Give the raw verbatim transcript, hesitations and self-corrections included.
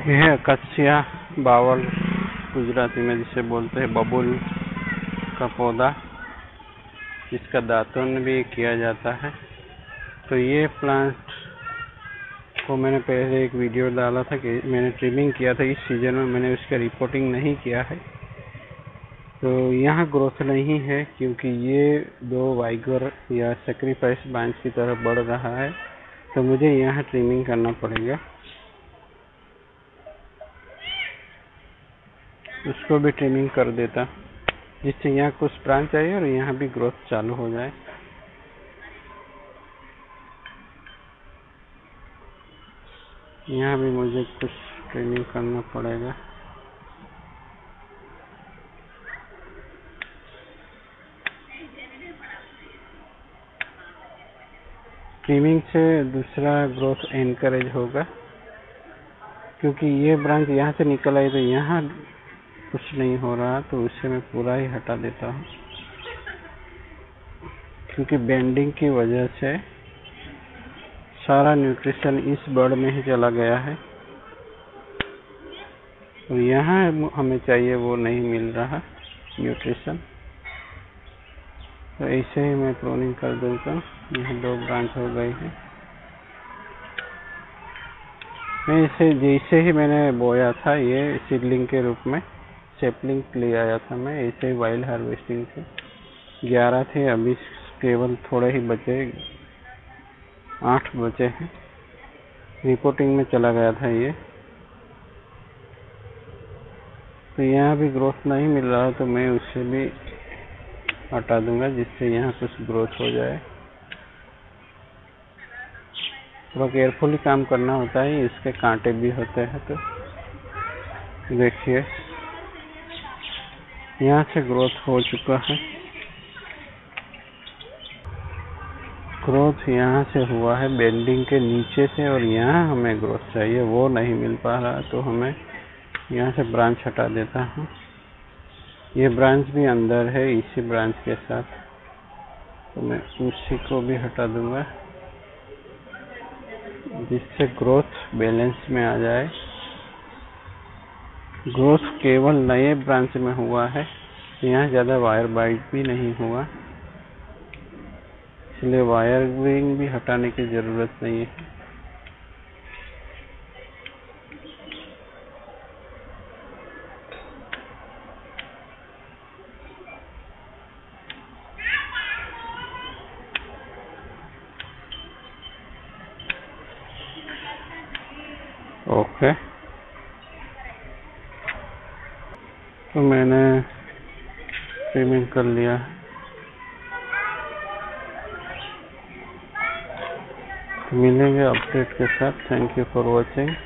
यह अकासिया बावल गुजराती में जिसे बोलते हैं बबूल का पौधा, इसका दातुन भी किया जाता है। तो ये प्लांट को मैंने पहले एक वीडियो डाला था कि मैंने ट्रिमिंग किया था इस सीजन में, मैंने उसका रिपोर्टिंग नहीं किया है। तो यहाँ ग्रोथ नहीं है क्योंकि ये दो वाइगर या सेक्रीफाइस ब्रांच की तरफ बढ़ रहा है, तो मुझे यहाँ ट्रिमिंग करना पड़ेगा। उसको भी ट्रिमिंग कर देता जिससे यहाँ कुछ ब्रांच आए और यहाँ भी ग्रोथ चालू हो जाए। यहाँ भी मुझे कुछ ट्रिमिंग करना पड़ेगा। ट्रिमिंग से दूसरा ग्रोथ एनकरेज होगा क्योंकि ये ब्रांच यहाँ से निकल आई तो यहाँ कुछ नहीं हो रहा, तो उसे मैं पूरा ही हटा देता हूँ क्योंकि बेंडिंग की वजह से सारा न्यूट्रिशन इस बर्ड में ही चला गया है और यहाँ हमें चाहिए वो नहीं मिल रहा न्यूट्रिशन। तो ऐसे ही मैं प्रूनिंग कर देता हूँ। यहाँ दो ब्रांच हो गई है। मैं इसे जैसे ही मैंने बोया था ये सीडलिंग के रूप में सैपलिंग ले आया था मैं, ऐसे ही वाइल्ड हार्वेस्टिंग से ग्यारह थे, अभी केवल थोड़े ही बचे, आठ बचे हैं। रिपोर्टिंग में चला गया था ये। तो यहाँ भी ग्रोथ नहीं मिल रहा तो मैं उसे भी हटा दूंगा जिससे यहाँ कुछ ग्रोथ हो जाए। थोड़ा केयरफुली काम करना होता है, इसके कांटे भी होते हैं। तो देखिए यहाँ से ग्रोथ हो चुका है, ग्रोथ यहाँ से हुआ है बेंडिंग के नीचे से, और यहाँ हमें ग्रोथ चाहिए वो नहीं मिल पा रहा, तो हमें यहाँ से ब्रांच हटा देता हूँ। ये ब्रांच भी अंदर है इसी ब्रांच के साथ, तो मैं उसी को भी हटा दूंगा जिससे ग्रोथ बैलेंस में आ जाए। ग्रोथ केवल नए ब्रांच में हुआ है, यहाँ ज़्यादा वायर बाइट भी नहीं हुआ, इसलिए वायरिंग भी हटाने की ज़रूरत नहीं है। ओके, तो मैंने ट्रिमिंग कर लिया। मिलेंगे अपडेट के साथ। Thank you for watching.